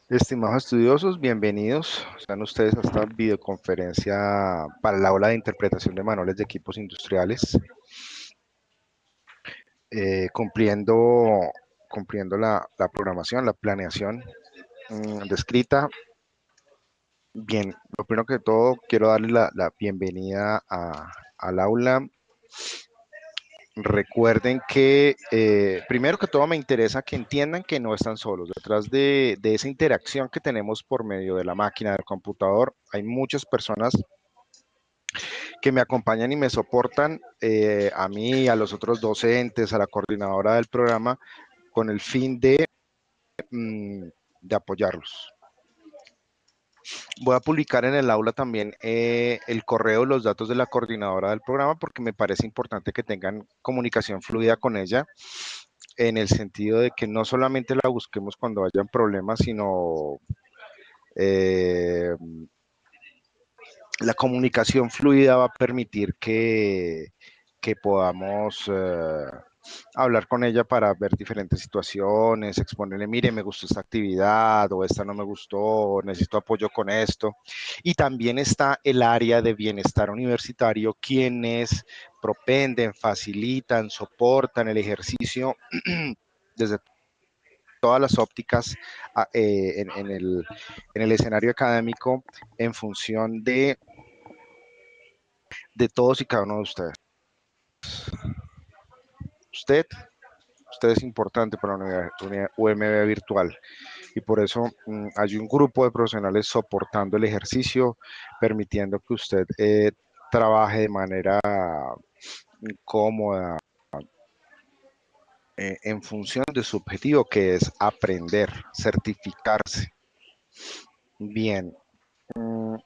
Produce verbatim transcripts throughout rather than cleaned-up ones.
Estimados estudiosos, bienvenidos. Sean ustedes a esta videoconferencia para el aula de interpretación de manuales de equipos industriales, eh, cumpliendo, cumpliendo la, la programación, la planeación mm, descrita. Bien, lo primero que todo, quiero darle la, la bienvenida a- al aula. Recuerden que, eh, primero que todo, me interesa que entiendan que no están solos. Detrás de, de esa interacción que tenemos por medio de la máquina, del computador, hay muchas personas que me acompañan y me soportan, eh, a mí, a los otros docentes, a la coordinadora del programa, con el fin de, mm, de apoyarlos. Voy a publicar en el aula también eh, el correo, los datos de la coordinadora del programa, porque me parece importante que tengan comunicación fluida con ella, en el sentido de que no solamente la busquemos cuando hayan problemas, sino eh, la comunicación fluida va a permitir que, que podamos eh, hablar con ella para ver diferentes situaciones, exponerle, mire, me gustó esta actividad o esta no me gustó, necesito apoyo con esto. Y también está el área de bienestar universitario, quienes propenden, facilitan, soportan el ejercicio desde todas las ópticas a, eh, en, en, el, en el escenario académico en función de, de todos y cada uno de ustedes. Usted Usted es importante para la unidad U M B virtual y por eso mmm, hay un grupo de profesionales soportando el ejercicio, permitiendo que usted eh, trabaje de manera cómoda eh, en función de su objetivo, que es aprender, certificarse. Bien, mmm,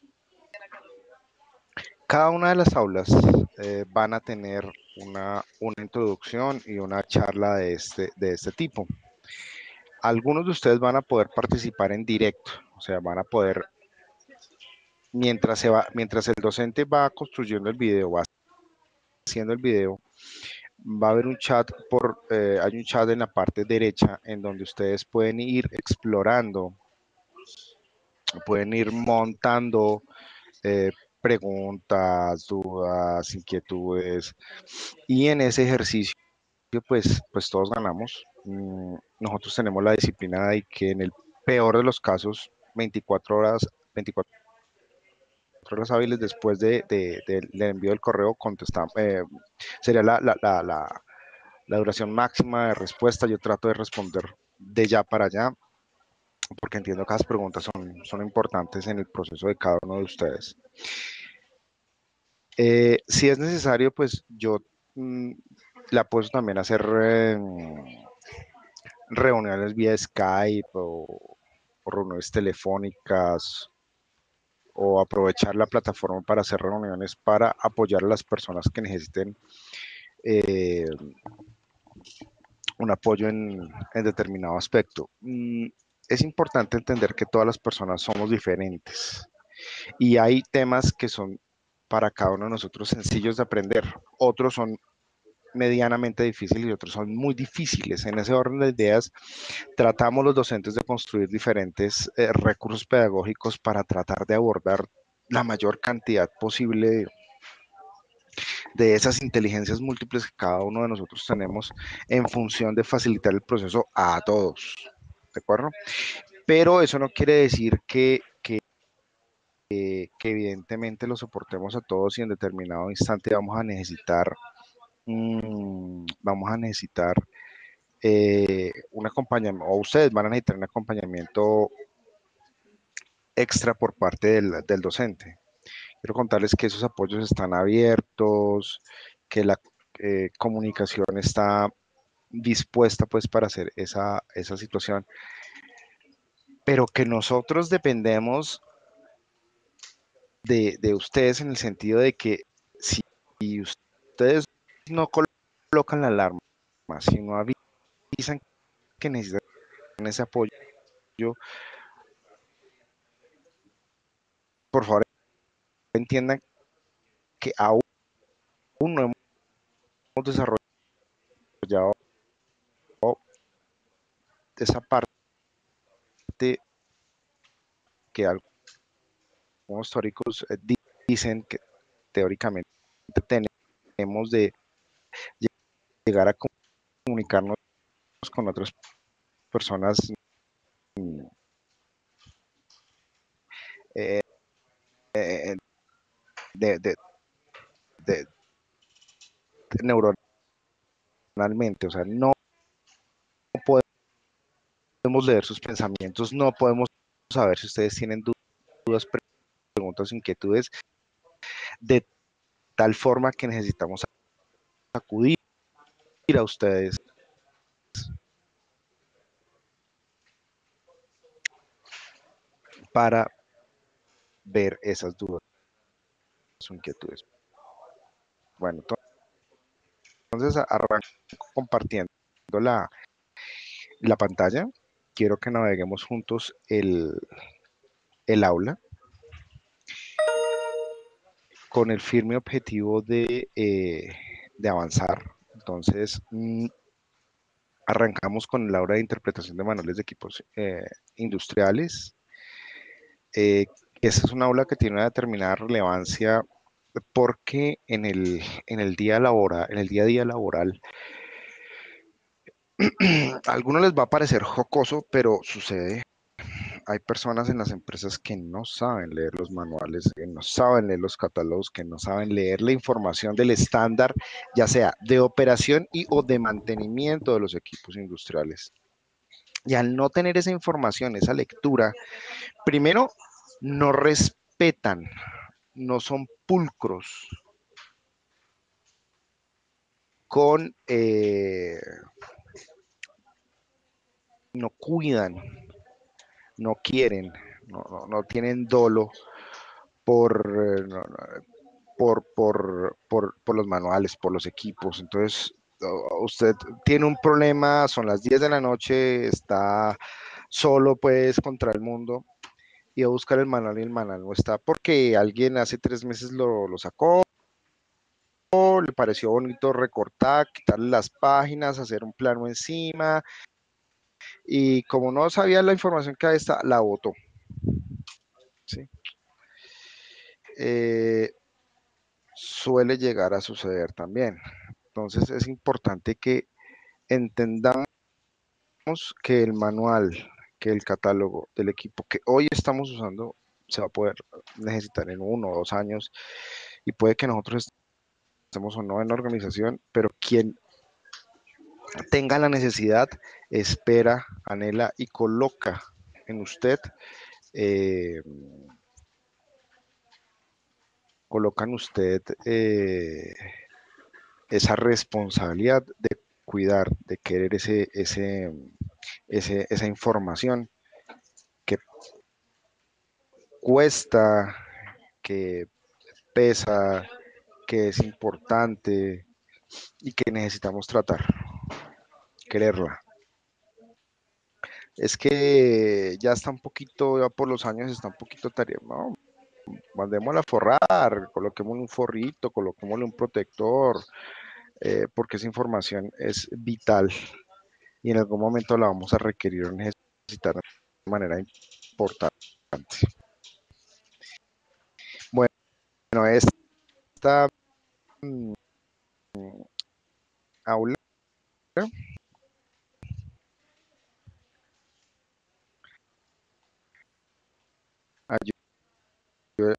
cada una de las aulas eh, van a tener una, una introducción y una charla de este, de este tipo. Algunos de ustedes van a poder participar en directo, o sea, van a poder, mientras, se va, mientras el docente va construyendo el video, va haciendo el video, va a haber un chat, por, eh, hay un chat en la parte derecha en donde ustedes pueden ir explorando, pueden ir montando eh, preguntas, dudas, inquietudes, y en ese ejercicio, pues, pues todos ganamos. Mm, nosotros tenemos la disciplina de que en el peor de los casos, veinticuatro horas, veinticuatro horas hábiles después de, de, de, del envío del correo, contestamos, eh, sería la, la, la, la, la duración máxima de respuesta. Yo trato de responder de ya para allá, porque entiendo que las preguntas son, son importantes en el proceso de cada uno de ustedes. Eh, si es necesario, pues yo mmm, le apuesto también a hacer eh, reuniones vía Skype o, o reuniones telefónicas o aprovechar la plataforma para hacer reuniones para apoyar a las personas que necesiten eh, un apoyo en, en, determinado aspecto. Mm, es importante entender que todas las personas somos diferentes y hay temas que son para cada uno de nosotros sencillos de aprender, otros son medianamente difíciles y otros son muy difíciles. En ese orden de ideas, tratamos los docentes de construir diferentes eh, recursos pedagógicos para tratar de abordar la mayor cantidad posible de, de esas inteligencias múltiples que cada uno de nosotros tenemos en función de facilitar el proceso a todos, ¿de acuerdo? Pero eso no quiere decir que, que, que evidentemente lo soportemos a todos y en determinado instante vamos a necesitar, mmm, vamos a necesitar eh, un acompañamiento, o ustedes van a necesitar un acompañamiento extra por parte del, del docente. Quiero contarles que esos apoyos están abiertos, que la eh, comunicación está dispuesta pues para hacer esa, esa situación, pero que nosotros dependemos de, de ustedes en el sentido de que si ustedes no colocan la alarma, si no avisan que necesitan ese apoyo, por favor entiendan que aún no hemos desarrollado esa parte que algunos teóricos eh, dicen que teóricamente tenemos de llegar a comunicarnos con otras personas eh, eh, de, de, de, neuronalmente, o sea, no podemos leer sus pensamientos, no podemos saber si ustedes tienen dudas, preguntas, inquietudes, de tal forma que necesitamos acudir a ustedes para ver esas dudas o inquietudes. Bueno, entonces arranco compartiendo la, la pantalla. Quiero que naveguemos juntos el, el aula con el firme objetivo de, eh, de avanzar. Entonces, mmm, arrancamos con la aula de interpretación de manuales de equipos eh, industriales. Eh, esa es una aula que tiene una determinada relevancia porque en el, en el día laboral, en el día a día laboral, a algunos les va a parecer jocoso, pero sucede. Hay personas en las empresas que no saben leer los manuales, que no saben leer los catálogos, que no saben leer la información del estándar, ya sea de operación y o de mantenimiento de los equipos industriales. Y al no tener esa información, esa lectura, primero, no respetan, no son pulcros con, eh, no cuidan, no quieren, no, no, no tienen dolo por, eh, no, no, por, por, por, por los manuales, por los equipos. Entonces, usted tiene un problema, son las diez de la noche, está solo pues contra el mundo y a buscar el manual y el manual no está porque alguien hace tres meses lo, lo sacó, le pareció bonito recortar, quitarle las páginas, hacer un plano encima y como no sabía la información que ahí está, la botó. ¿Sí? Eh, suele llegar a suceder también. Entonces es importante que entendamos que el manual, que el catálogo del equipo que hoy estamos usando se va a poder necesitar en uno o dos años y puede que nosotros estemos o no en la organización, pero quien tenga la necesidad, espera, anhela y coloca en usted, eh, coloca en usted eh, esa responsabilidad de cuidar, de querer ese, ese, ese, esa información que cuesta, que pesa, que es importante y que necesitamos tratar, quererla. Es que ya está un poquito, ya por los años está un poquito tarea, ¿no? Mandémosla a forrar, coloquémosle un forrito, coloquémosle un protector, eh, porque esa información es vital y en algún momento la vamos a requerir o necesitar de manera importante. Bueno, esta mm, aula ayudó,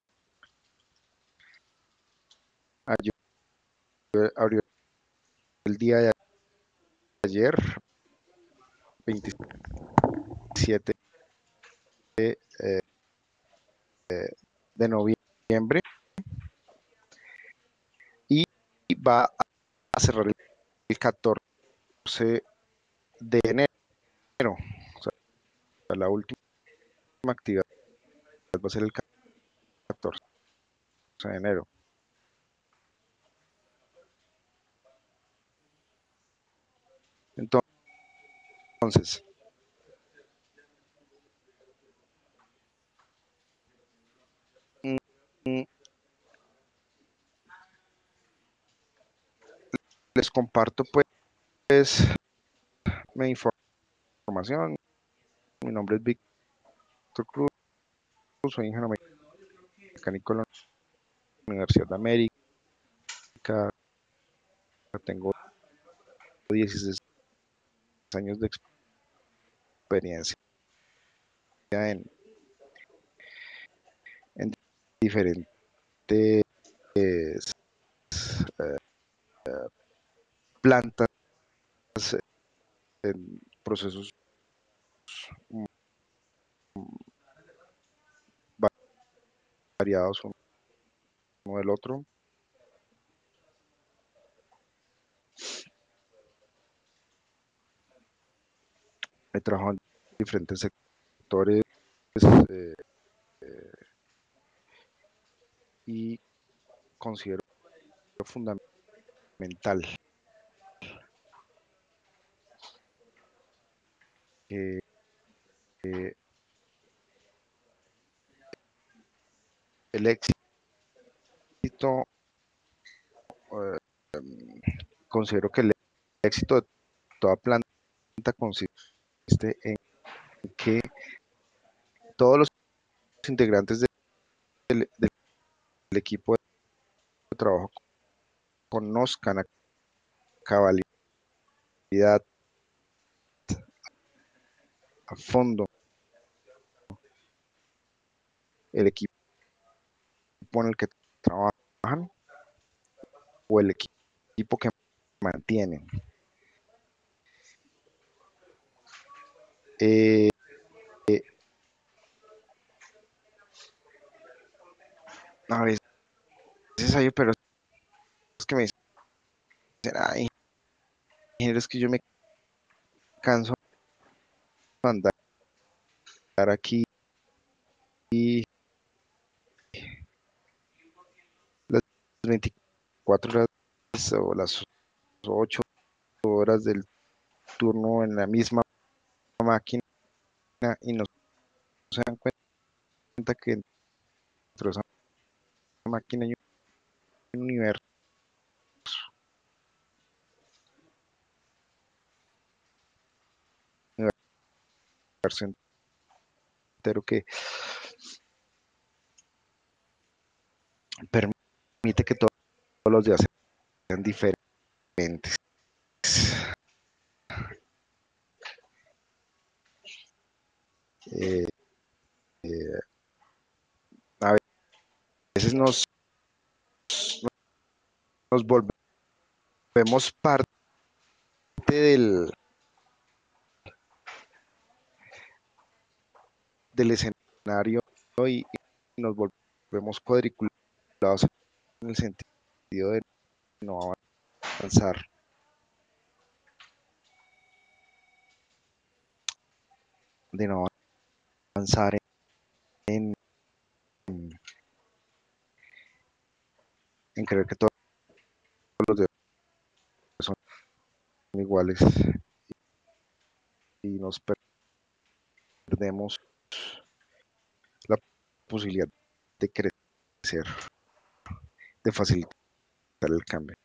ayudó, abrió el día de ayer, veintisiete de, eh, de noviembre, y va a cerrar el catorce de enero. O sea, la última actividad va a ser el catorce de enero. Entonces, les comparto pues mi información. Mi nombre es Víctor Cruz. soy ingeniero mecánico en la Universidad de América, tengo dieciséis años de experiencia en, en diferentes eh, plantas, en procesos mm, variados uno del otro. He trabajado en diferentes sectores eh, y considero fundamental que eh, el éxito, eh, considero que el éxito de toda planta consiste en que todos los integrantes del, del equipo de trabajo conozcan a cabalidad, a fondo el equipo en el que trabajan o el equipo que mantienen. Eh, eh, a veces hay, pero es que me dicen, ay, es que yo me canso de andar aquí las veinticuatro horas o las ocho horas del turno en la misma máquina y no se dan cuenta que dentro de esa máquina hay un universo, un universo entero que permite que todos los días sean diferentes. Eh, eh, a veces nos, nos volvemos parte del, del escenario y, y nos volvemos cuadriculados en el sentido de no avanzar, de no avanzar en, en creer que todos los días son iguales y nos perdemos la posibilidad de crecer, de facilitar el cambio.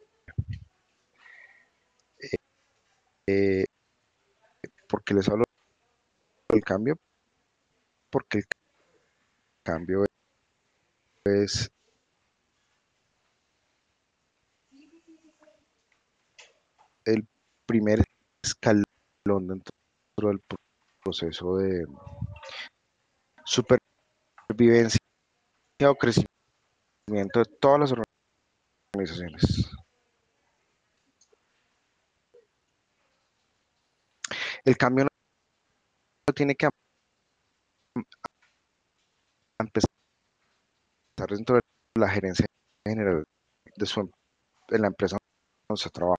Eh, ¿Por qué les hablo del cambio? Porque el cambio es el primer escalón dentro del proceso de supervivencia o crecimiento de todas las organizaciones. El cambio no tiene que empezar dentro de la gerencia general de, su, de la empresa donde se trabaja.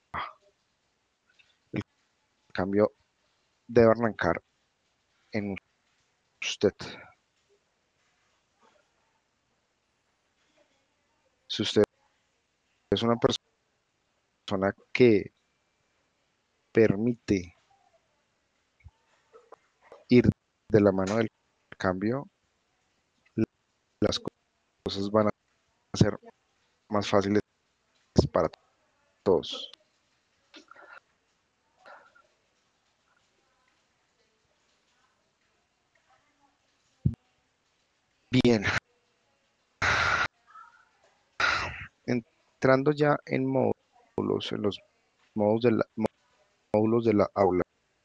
El cambio debe arrancar en usted. Si usted es una persona que permite ir de la mano del cambio, las cosas van a ser más fáciles para todos. Bien, entrando ya en módulos, en los módulos de la, módulos de la aula.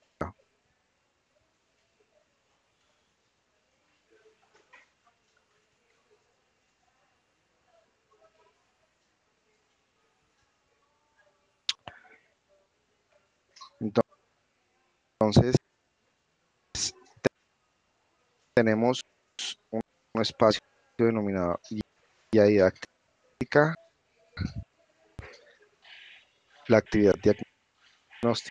Entonces, tenemos un, un espacio denominado guía didáctica, la actividad diagnóstica,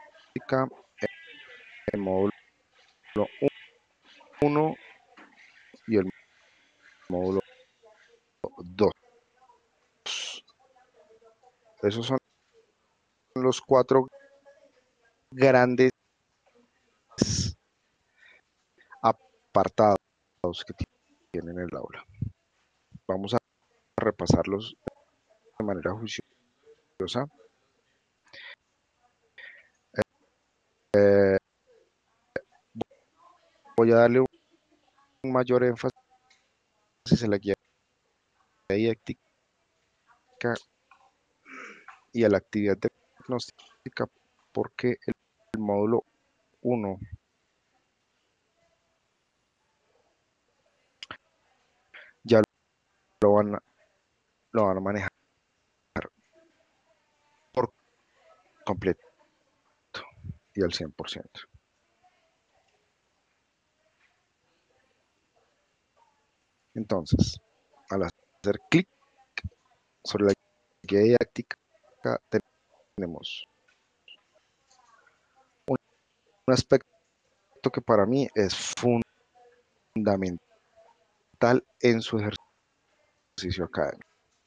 el módulo uno y el módulo dos. Esos son los cuatro grandes apartados que tienen el aula. Vamos a repasarlos de manera juiciosa. Eh, voy a darle un mayor énfasis a la guía didáctica y a la actividad diagnóstica porque el, el módulo uno ya lo van, a, lo van a manejar por completo y al cien por ciento. Entonces, al hacer clic sobre la guía didáctica, tenemos un, un aspecto que para mí es fundamental en su ejercicio académico.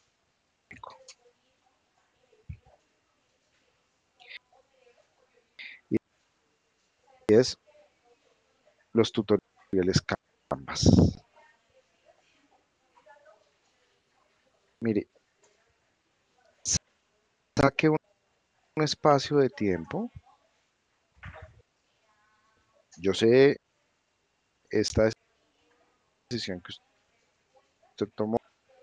Y es los tutoriales Canvas. Mire, saque un, un espacio de tiempo. Yo sé esta decisión que usted tomó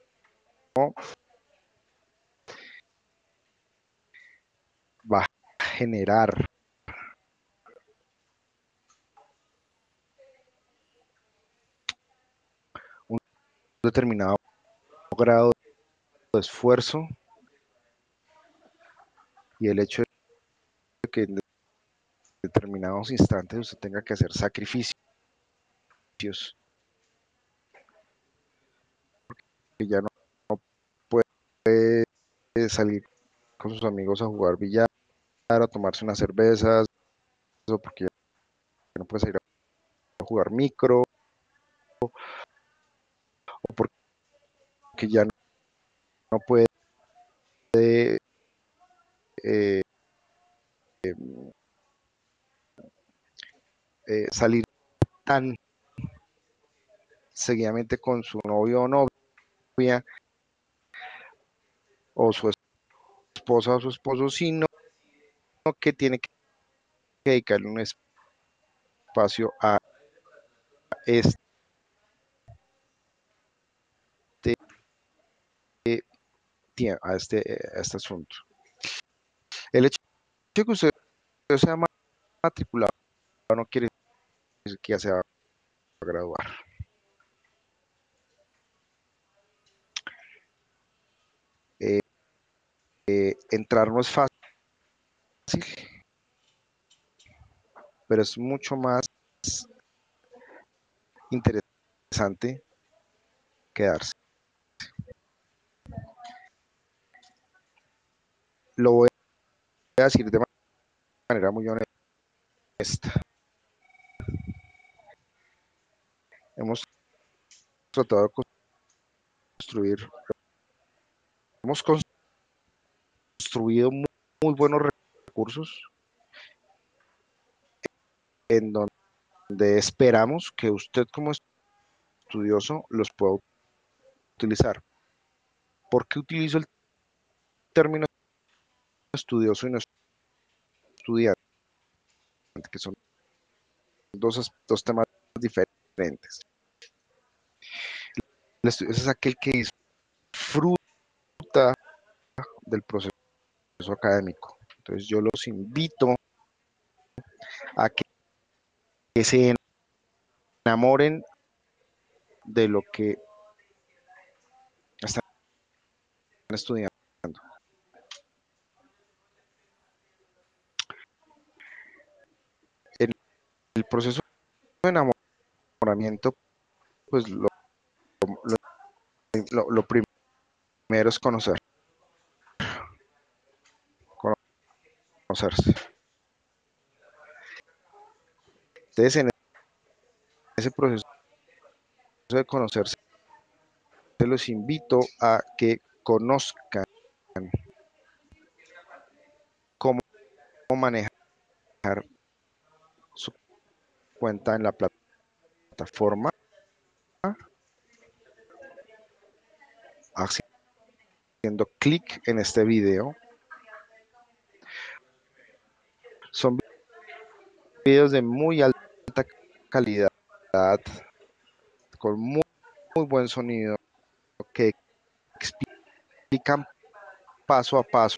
va a generar un determinado grado de esfuerzo y el hecho de que en determinados instantes usted tenga que hacer sacrificios que ya no, no puede salir con sus amigos a jugar billar, a tomarse unas cervezas, porque ya no puede salir a jugar micro, o porque ya no, no puede eh, eh, salir tan seguidamente con su novio o novia, o su esposa o su esposo, sino que tiene que dedicarle un espacio a este, a este, a este asunto. El hecho de que usted sea matriculado no quiere decir que ya se va a graduar. Eh, eh, entrar no es fácil, pero es mucho más interesante quedarse. Lo voy a decir de manera muy honesta. Hemos tratado de construir, hemos construido muy, muy buenos recursos en donde esperamos que usted como estudioso los pueda utilizar. ¿Por qué utilizo el término estudioso y no estudiante? Que son dos, dos temas diferentes. estudioso es aquel que disfruta del proceso académico. Entonces yo los invito a que, que se enamoren de lo que están estudiando. El, el proceso de enamoramiento, pues lo, lo, lo, lo primero es conocer, conocerse. Entonces, en ese proceso de conocerse, los invito a que conozcan cómo manejar su cuenta en la plataforma, haciendo clic en este video. Son videos de muy alta calidad, con muy, muy buen sonido, que explican paso a paso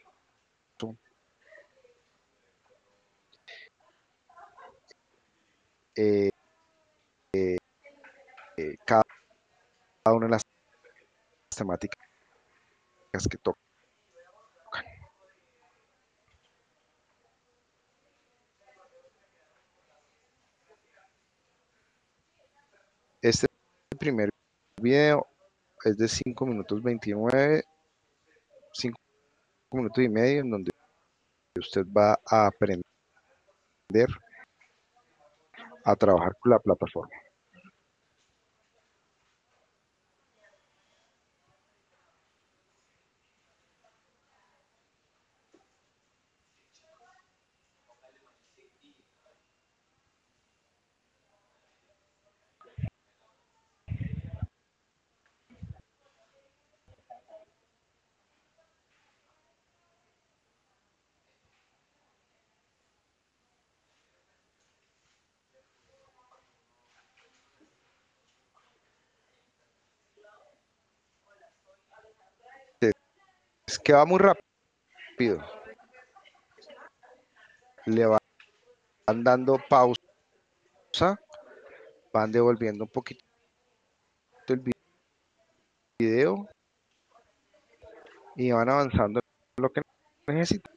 eh, eh, eh, cada una de las temáticas que tocan. Este primer video es de cinco minutos veintinueve, cinco minutos y medio, en donde usted va a aprender a trabajar con la plataforma. Es que va muy rápido, le van dando pausa, van devolviendo un poquito el video y van avanzando en lo que necesitan.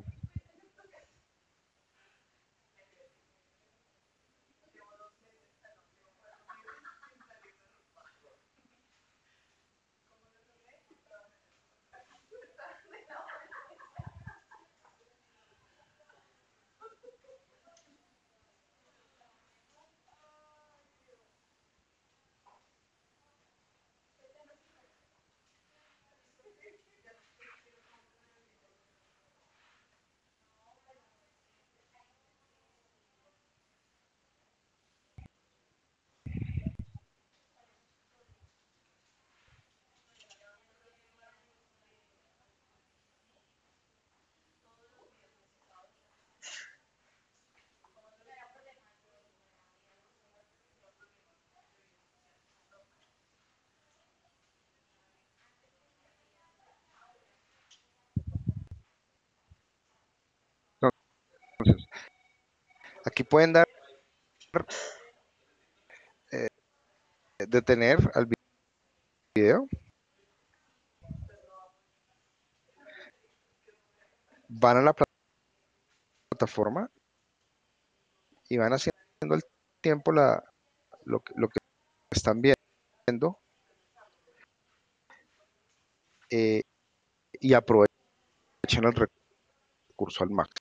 Entonces, aquí pueden dar, eh, detener al video, van a la plataforma y van haciendo el tiempo la, lo, lo que están viendo, eh, y aprovechen el recurso al máximo.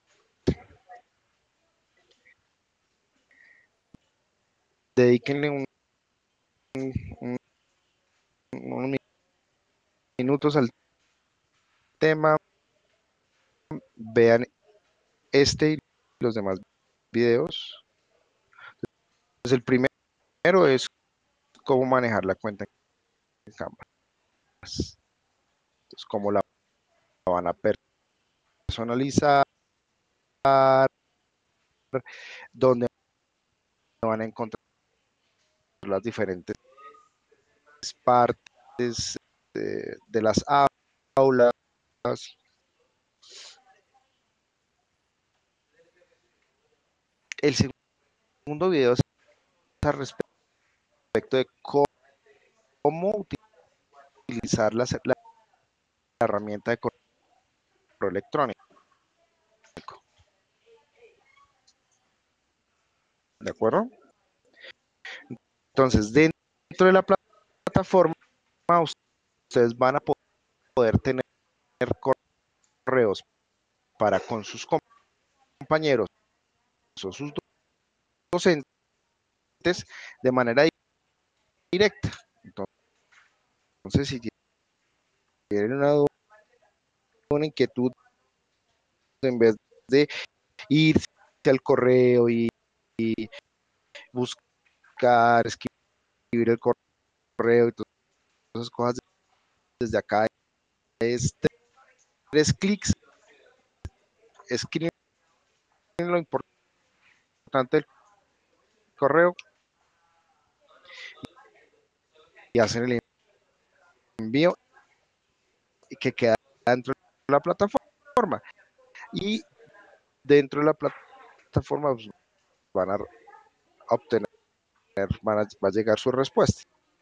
Dedíquenle un, un, unos minutos al tema, vean este y los demás videos. Entonces, el primero es cómo manejar la cuenta en Canvas. Entonces, cómo la van a personalizar, dónde van a encontrar las diferentes partes de, de las aulas. El segundo video es al respecto de cómo, cómo utilizar la, la herramienta de correo electrónico. ¿De acuerdo? Entonces, dentro de la plataforma, ustedes van a poder tener correos para con sus compañeros o sus docentes de manera directa. Entonces, si tienen una duda, una inquietud, en vez de irse al correo y, y buscar, escribir el correo y todas esas cosas, desde acá es tres clics, escriben lo importante del correo y hacen el envío y que queda dentro de la plataforma. Y dentro de la plataforma pues, van a obtener, van a, va a llegar su respuesta.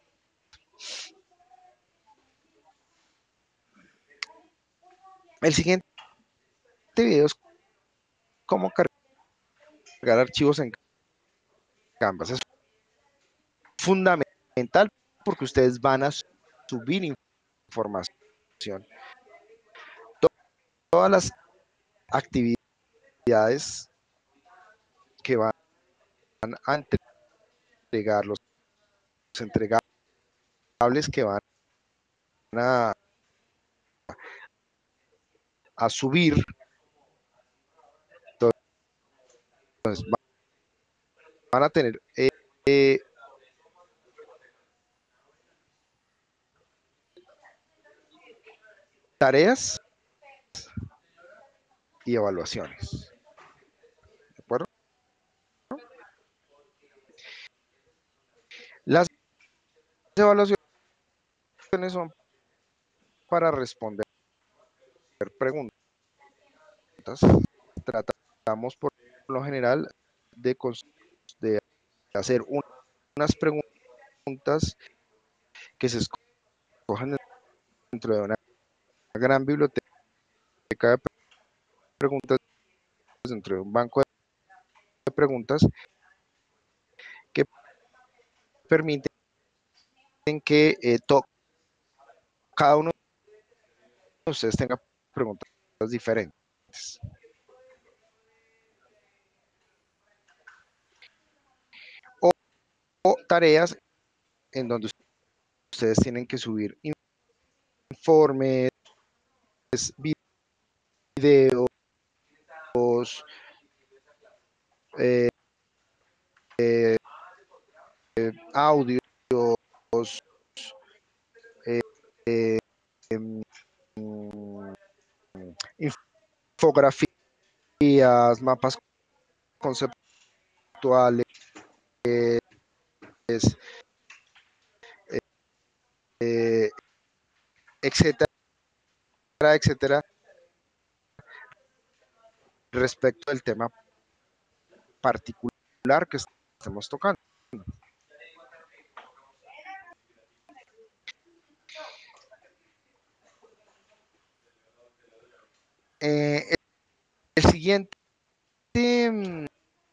El siguiente video es cómo cargar archivos en Canvas. Es fundamental porque ustedes van a subir información. Todas las actividades que van a entregar, los entregables que van a, a subir, entonces van a tener eh, eh, tareas y evaluaciones. ¿De acuerdo? Las evaluaciones son para responder preguntas. Tratamos por lo general de, de hacer un, unas preguntas que se escojan dentro de una gran biblioteca de preguntas, dentro de un banco de preguntas que permiten que eh, to, cada uno de ustedes tenga preguntas diferentes. O, o tareas en donde ustedes tienen que subir informes, videos, eh, eh, audios, eh, eh, infografías, mapas conceptuales, eh, eh, etcétera, etcétera, respecto del tema particular que estamos tocando. Eh, el siguiente um,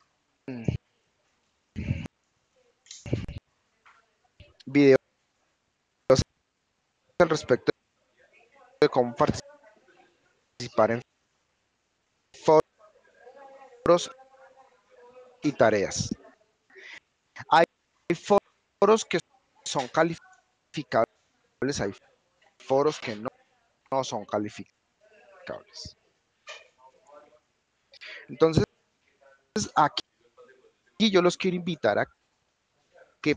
video al respecto de cómo participar en foros y tareas. Hay foros que son calificables, hay foros que no, no son calificables. Entonces, aquí yo los quiero invitar a que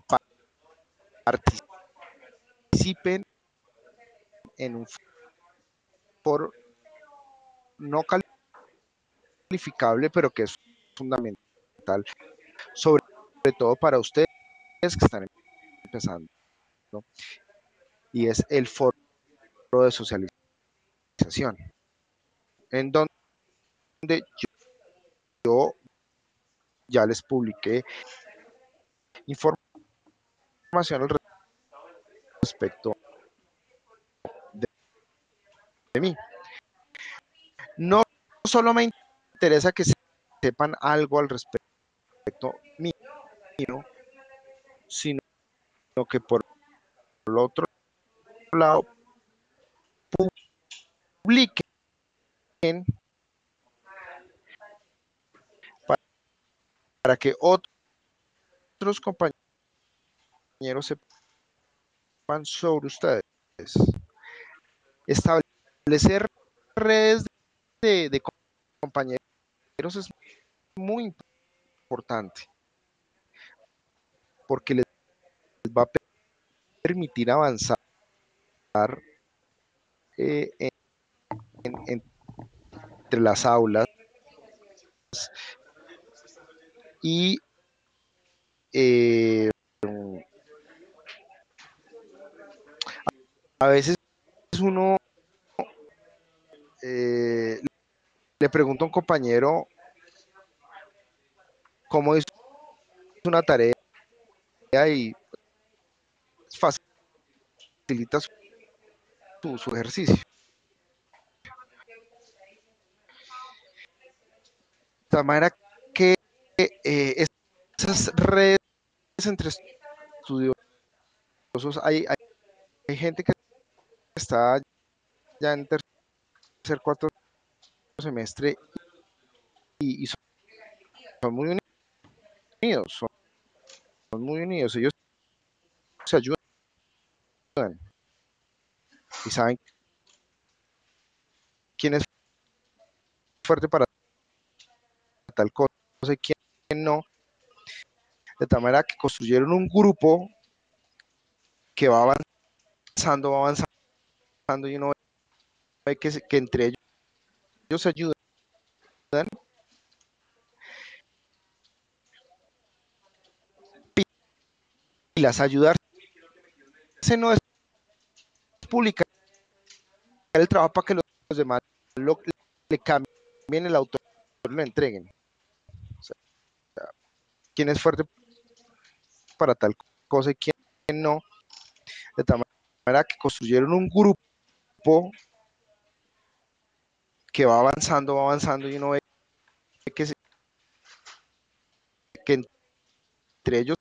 participen en un foro no calificable, pero que es fundamental, sobre todo para ustedes que están empezando, ¿no? y es el foro de socialización, en donde yo, yo ya les publiqué información al respecto de, de mí. No solo me interesa que sepan algo al respecto mío, sino que por el otro lado publiquen para, para que otros compañeros sepan sobre ustedes. Establecer redes de, de compañeros es muy importante porque les va a permitir avanzar eh, en, en, entre las aulas y eh, a veces uno eh, le pregunta a un compañero cómo hizo una tarea y facilita su, su ejercicio. De tal manera que eh, esas redes entre estudiosos, hay, hay, hay gente que está ya en tercer, cuarto semestre y, y son, son muy unidos, son, son muy unidos, ellos se ayudan y saben quién es fuerte para tal cosa y quién no, de tal manera que construyeron un grupo que va avanzando, va avanzando y uno ve que, que entre ellos se ayudan y las ayudarse no es publicar el trabajo para que los, los demás lo, le cambien el autor y lo entreguen. O sea, quién es fuerte para tal cosa y quién no, de tal manera que construyeron un grupo que va avanzando, va avanzando y uno ve que, se, que entre ellos